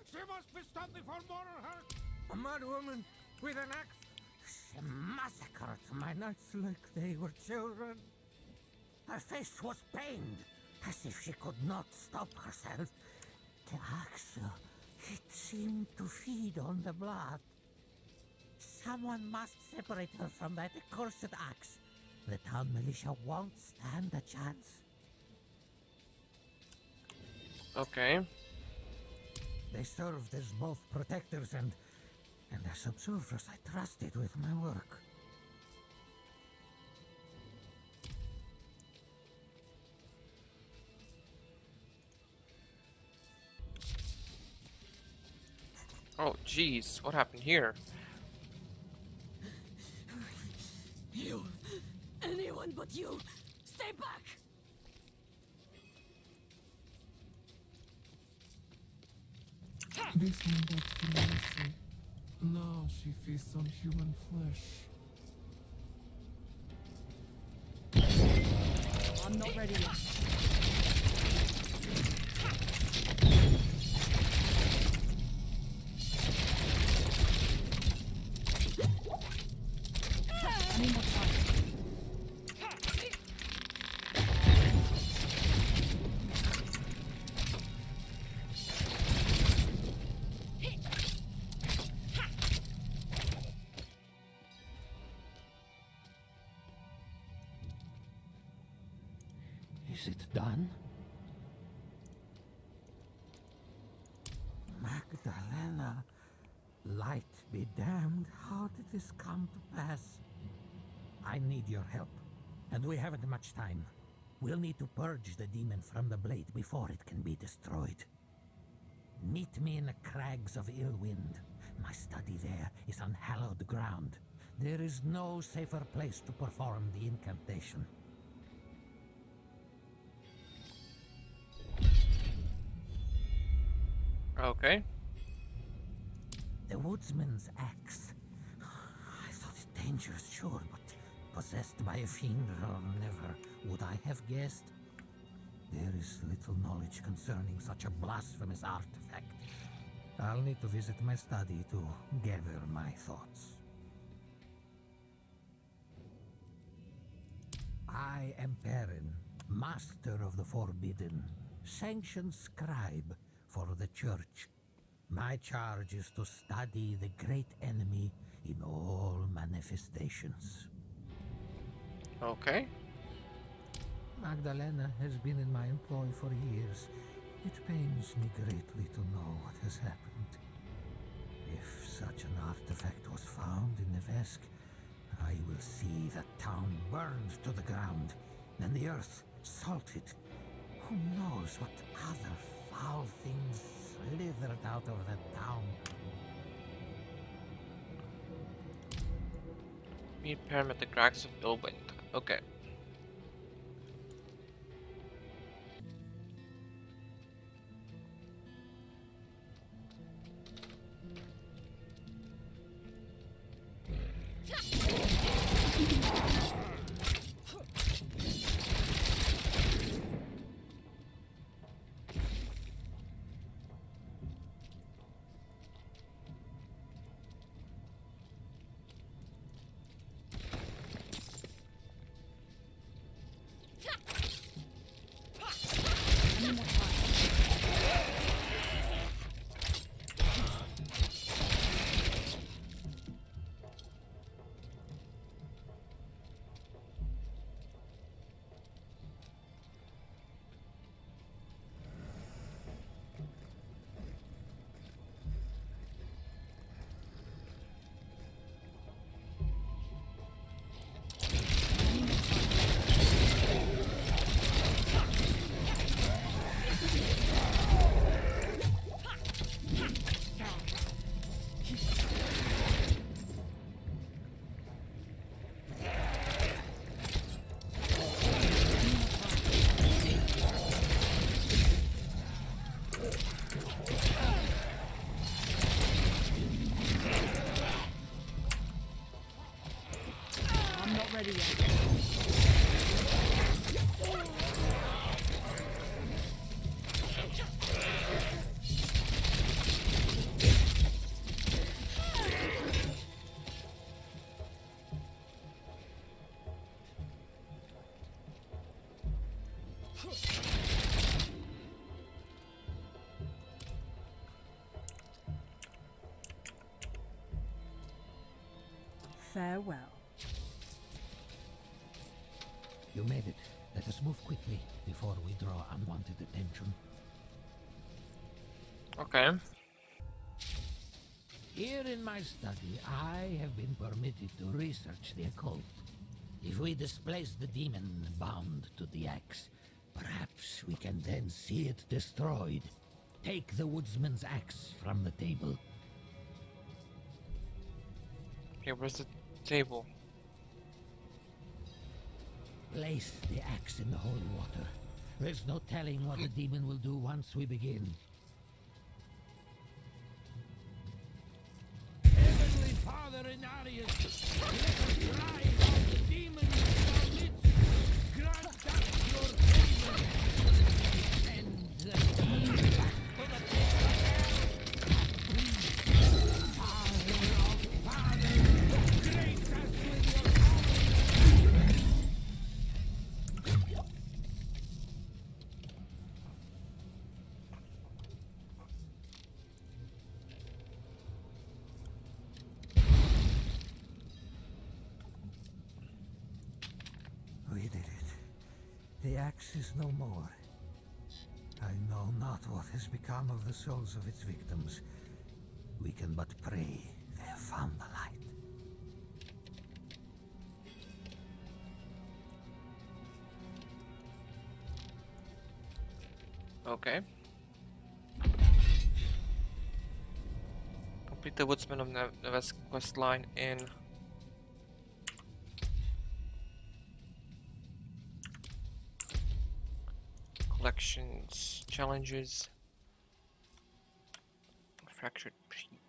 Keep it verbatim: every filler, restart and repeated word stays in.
She must be stopped before more hurt. A mad woman with an axe. She massacred my knights like they were children. Her face was pained, as if she could not stop herself. The axe, uh, it seemed to feed on the blood. Someone must separate her from that accursed axe. The town militia won't stand a chance. Okay. They served as both protectors and, and as observers I trusted with my work. Oh, jeez, what happened here? You, anyone but you, stay back! This one got to mercy. Now she feasts on human flesh. I'm not ready yet. I need more time. Is it done? Magdalena, light be damned, how did this come to pass? I need your help, and we haven't much time. We'll need to purge the demon from the blade before it can be destroyed. Meet me in the crags of ill wind. My study there is on hallowed ground. There is no safer place to perform the incantation. Okay. The woodsman's axe. I thought it dangerous, sure, but possessed by a fiend, or never would I have guessed. There is little knowledge concerning such a blasphemous artifact. I'll need to visit my study to gather my thoughts. I am Perrin, master of the forbidden, sanctioned scribe for the church. My charge is to study the great enemy in all manifestations. Okay. Magdalena has been in my employ for years. It pains me greatly to know what has happened. If such an artifact was found in the Vesk, I will see the town burned to the ground, and the earth salted. Who knows what other foul things slithered out of the town? Meet Perrin at the cracks of ill wind. Okay. Ready yet. Farewell. You made it. Let us move quickly before we draw unwanted attention. Okay. Here in my study, I have been permitted to research the occult. If we displace the demon bound to the axe, perhaps we can then see it destroyed. Take the woodsman's axe from the table. Okay, where's the table? Place the axe in the holy water. There's no telling what the demon will do once we begin. Heavenly Father in Arius, let us drive out the demons in our midst. Grant us your favor. And the demon back to the pit of hell. Father of fathers, Grace us with your power. we did it. The axe is no more. I know not what has become of the souls of its victims. We can but pray they have found the light. Okay. Complete the Woodsman of Ne- Neves quest line in collections, challenges, fractured peak.